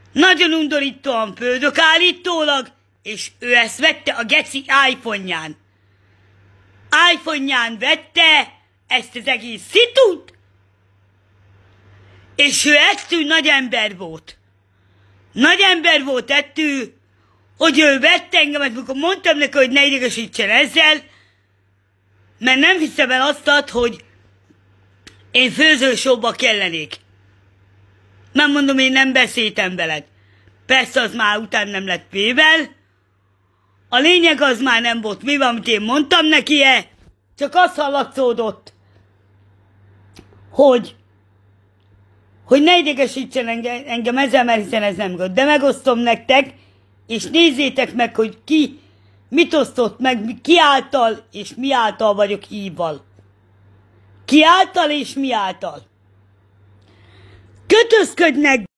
Nagyon undorítóan földök állítólag, és ő ezt vette a geci iPhone-ján. iPhone-ján vette ezt az egész szitut, és ő ettől nagy ember volt. Nagy ember volt ettől, hogy ő vette engemet, amikor mondtam neki, hogy ne idegesítsen ezzel, mert nem hiszem el azt, hogy én főzősóba kellenék. Nem mondom, én nem beszéltem veled. Persze az már után nem lett mivel. A lényeg az már nem volt mivel, amit én mondtam neki, csak azt hallatszódott, hogy ne idegesítsen engem ezzel, mert hiszen ez nem gond. De megosztom nektek, és nézzétek meg, hogy ki mit osztott meg, ki által és mi által vagyok hívval. Ki által és mi által. Kötözködnek